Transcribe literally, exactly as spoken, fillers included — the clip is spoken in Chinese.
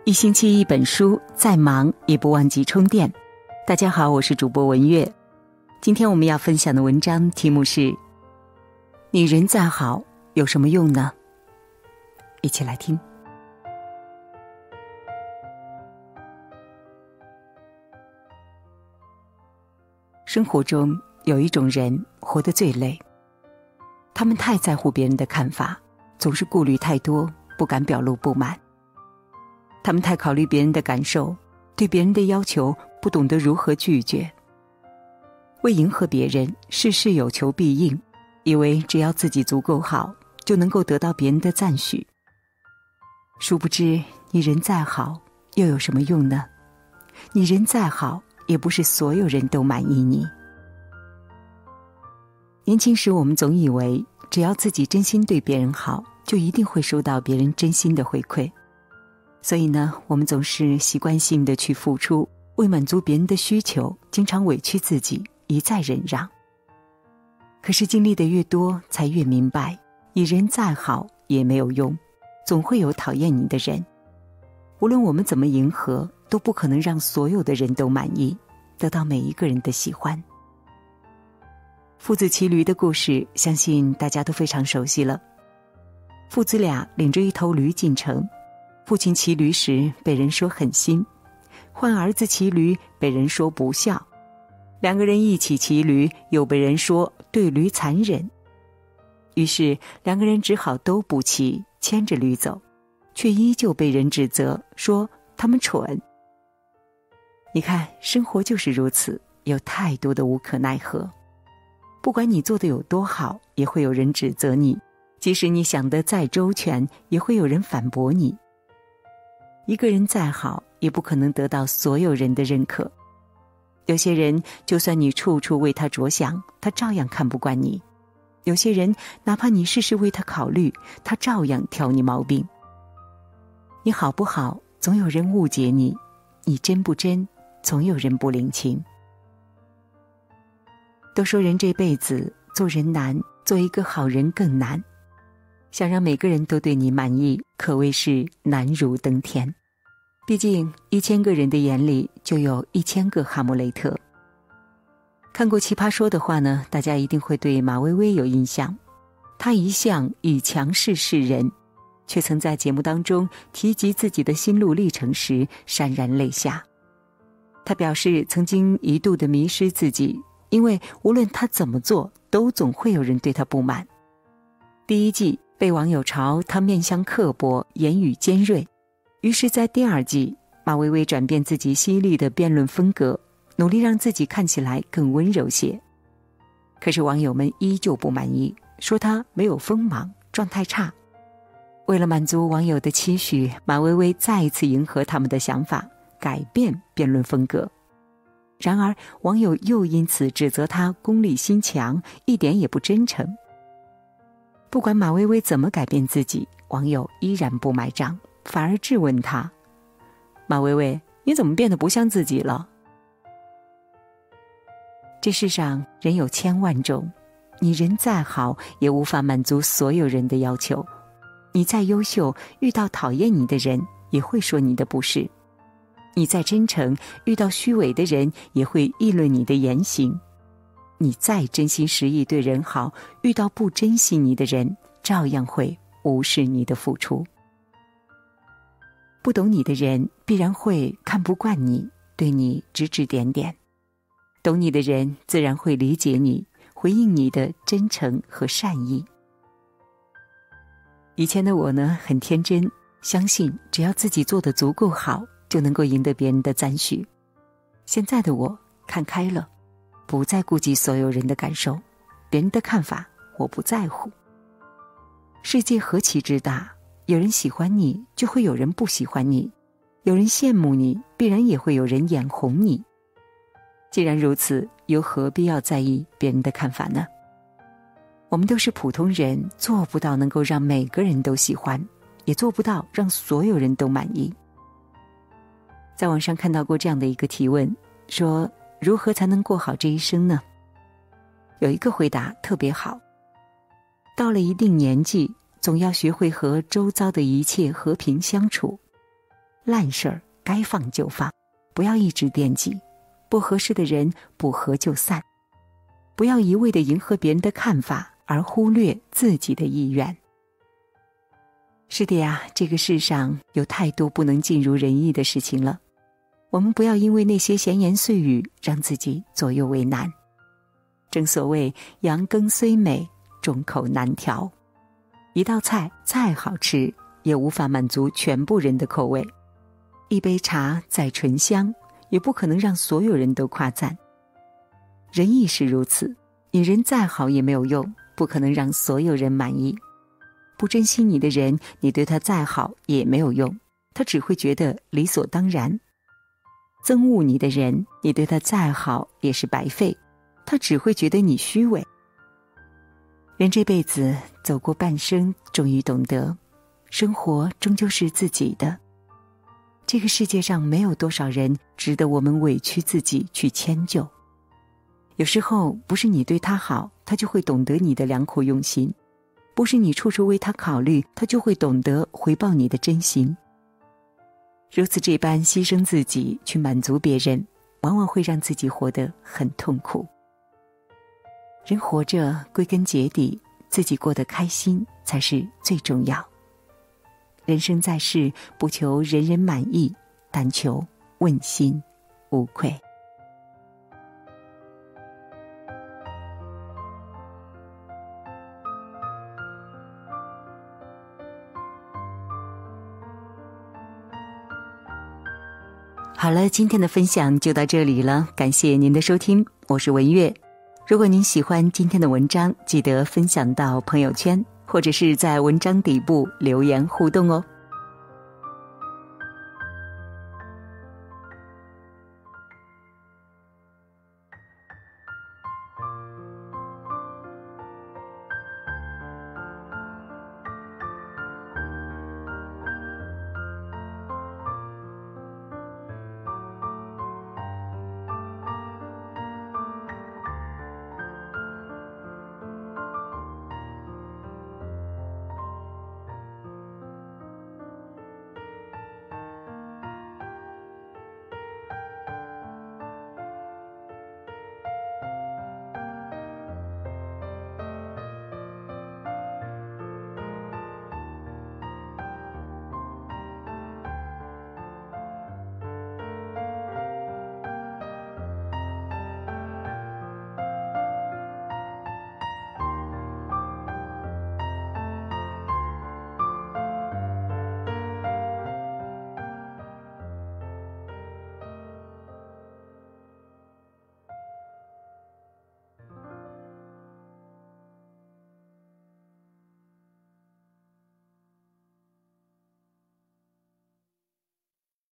一星期一本书，再忙也不忘记充电。大家好，我是主播文月。今天我们要分享的文章题目是：你人再好有什么用呢？一起来听。生活中有一种人活得最累，他们太在乎别人的看法，总是顾虑太多，不敢表露不满。他们太考虑别人的感受，对别人的要求不懂得如何拒绝。为迎合别人，事事有求必应，以为只要自己足够好，就能够得到别人的赞许。殊不知，你人再好，又有什么用呢？你人再好，也不是所有人都满意你。年轻时，我们总以为只要自己真心对别人好，就一定会收到别人真心的回馈。所以呢，我们总是习惯性的去付出，为满足别人的需求，经常委屈自己，一再忍让。可是经历的越多，才越明白，你人再好也没有用，总会有讨厌你的人。无论我们怎么迎合，都不可能让所有的人都满意，得到每一个人的喜欢。父子骑驴的故事，相信大家都非常熟悉了。父子俩领着一头驴进城，父亲骑驴时被人说狠心，换儿子骑驴被人说不孝，两个人一起骑驴又被人说对驴残忍。于是两个人只好都不骑，牵着驴走，却依旧被人指责，说他们蠢。你看，生活就是如此，有太多的无可奈何。不管你做得有多好，也会有人指责你，即使你想得再周全，也会有人反驳你。一个人再好，也不可能得到所有人的认可。有些人，就算你处处为他着想，他照样看不惯你；有些人，哪怕你事事为他考虑，他照样挑你毛病。你好不好，总有人误解你；你真不真，总有人不领情。都说人这辈子做人难，做一个好人更难。想让每个人都对你满意，可谓是难如登天。毕竟一千个人的眼里就有一千个哈姆雷特。看过《奇葩说》的话呢，大家一定会对马薇薇有印象。她一向以强势示人，却曾在节目当中提及自己的心路历程时潸然泪下。她表示曾经一度的迷失自己，因为无论她怎么做，都总会有人对她不满。第一季被网友嘲她面相刻薄，言语尖锐，于是在第二季，马薇薇转变自己犀利的辩论风格，努力让自己看起来更温柔些。可是网友们依旧不满意，说她没有锋芒，状态差。为了满足网友的期许，马薇薇再一次迎合他们的想法，改变辩论风格。然而网友又因此指责她功利心强，一点也不真诚。不管马薇薇怎么改变自己，网友依然不买账，反而质问她：马薇薇，你怎么变得不像自己了？这世上人有千万种，你人再好，也无法满足所有人的要求。你再优秀，遇到讨厌你的人，也会说你的不是。你再真诚，遇到虚伪的人，也会议论你的言行。你再真心实意对人好，遇到不珍惜你的人，照样会无视你的付出。不懂你的人必然会看不惯你，对你指指点点；懂你的人自然会理解你，回应你的真诚和善意。以前的我呢，很天真，相信只要自己做得足够好，就能够赢得别人的赞许。现在的我看开了，不再顾及所有人的感受，别人的看法我不在乎。世界何其之大，有人喜欢你，就会有人不喜欢你；有人羡慕你，必然也会有人眼红你。既然如此，又何必要在意别人的看法呢？我们都是普通人，做不到能够让每个人都喜欢，也做不到让所有人都满意。在网上看到过这样的一个提问，说如何才能过好这一生呢？有一个回答特别好：到了一定年纪，总要学会和周遭的一切和平相处。 烂事儿该放就放，不要一直惦记，不合适的人不合就散，不要一味地迎合别人的看法，而忽略自己的意愿。是的呀，这个世上有太多不能尽如人意的事情了，我们不要因为那些闲言碎语让自己左右为难。正所谓羊羹虽美，众口难调，一道菜再好吃，也无法满足全部人的口味。一杯茶再醇香，也不可能让所有人都夸赞。人亦是如此，你人再好也没有用，不可能让所有人满意。不珍惜你的人，你对他再好也没有用，他只会觉得理所当然。憎恶你的人，你对他再好也是白费，他只会觉得你虚伪。人这辈子走过半生，终于懂得，生活终究是自己的。这个世界上没有多少人值得我们委屈自己去迁就。有时候不是你对他好，他就会懂得你的良苦用心；不是你处处为他考虑，他就会懂得回报你的真心。如此这般牺牲自己去满足别人，往往会让自己活得很痛苦。人活着，归根结底，自己过得开心才是最重要。人生在世，不求人人满意，但求问心无愧。好了，今天的分享就到这里了，感谢您的收听，我是文月。如果您喜欢今天的文章，记得分享到朋友圈，或者是在文章底部留言互动哦。